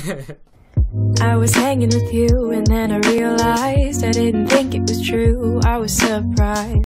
I was hanging with you and then I realized I didn't think it was true. I was surprised.